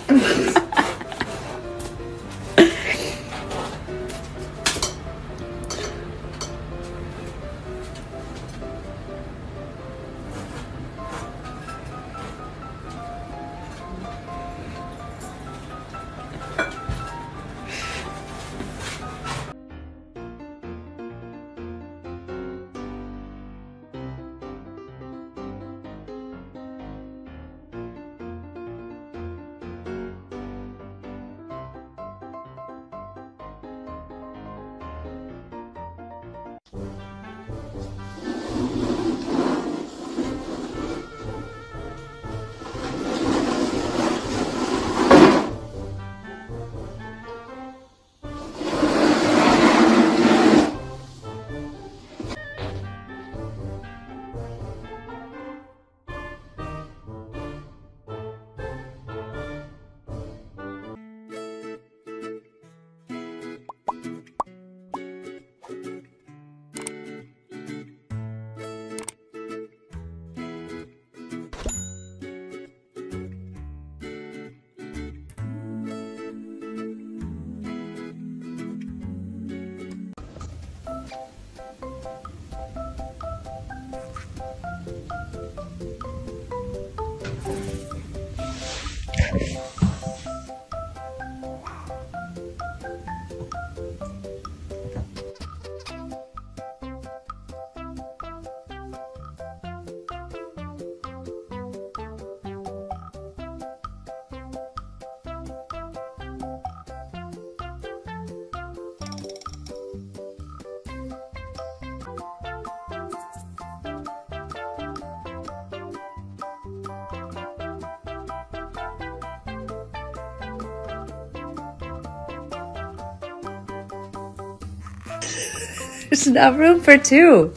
There's not room for two.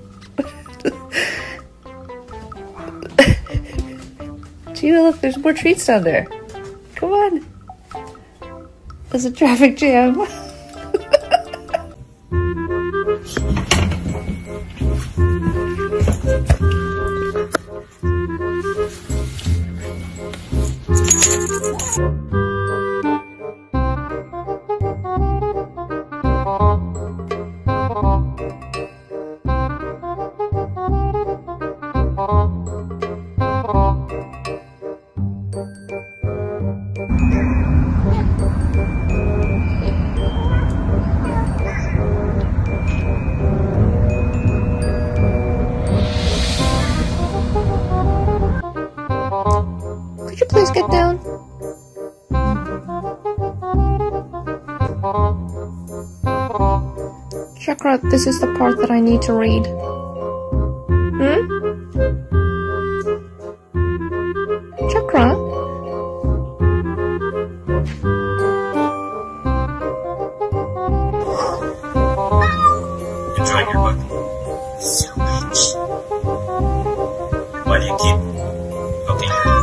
Gee, look, there's more treats down there. Come on. There's a traffic jam. Could you please get down? Chakra, this is the part that I need to read. Chakra? Enjoying your book? So much. Why do you keep poking your...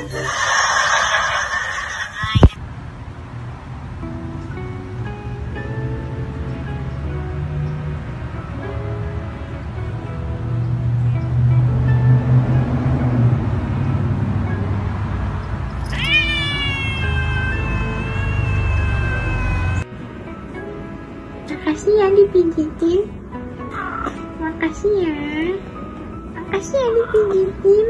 Makasih ya dipijitin. Makasih ya. Makasih ya dipijitin.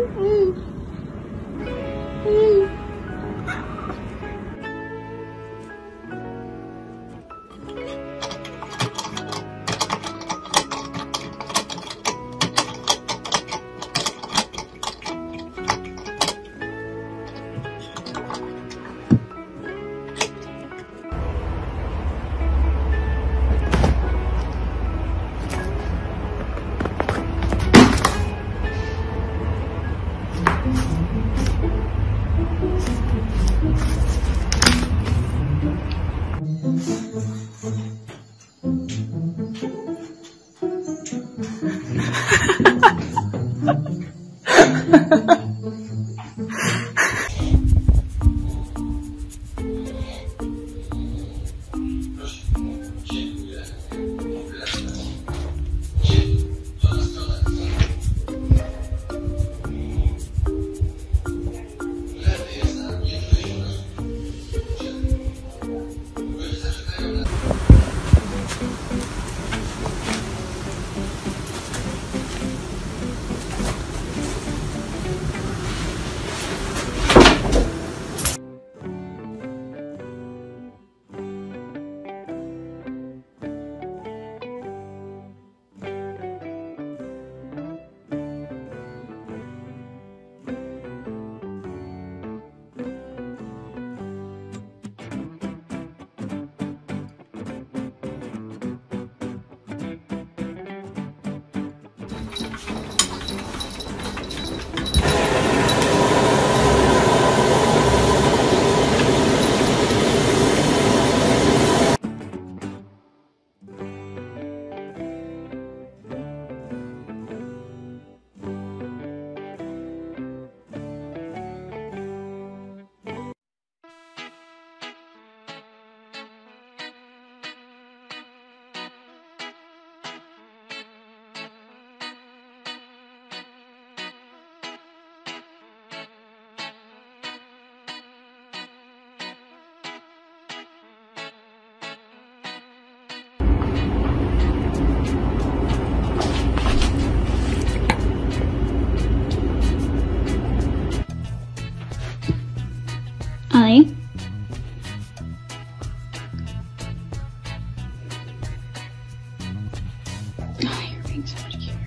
Hi. Oh, you're being so much cuter.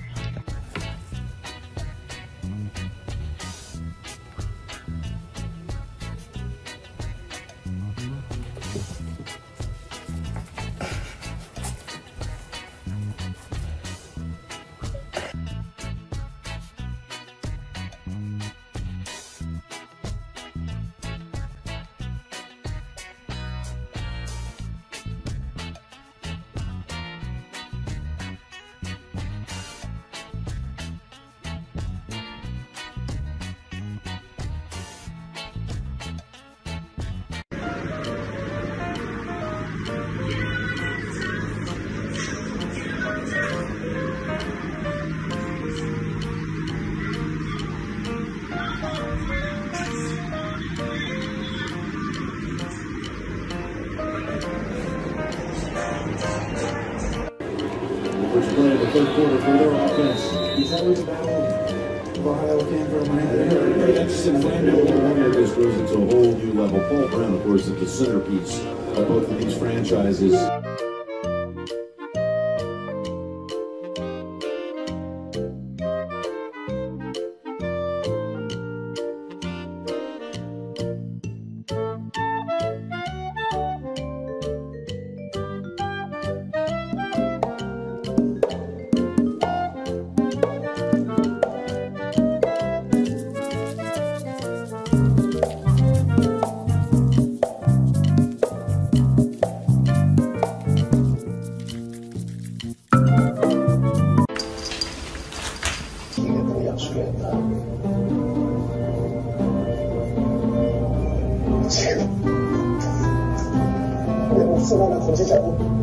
Which play the third quarter for their offense. He's always battled Ohio came from very interesting Brandon Warriors goes into a whole new level. Paul Brown, of course, is the centerpiece of both of these franchises. 4万的统计角度。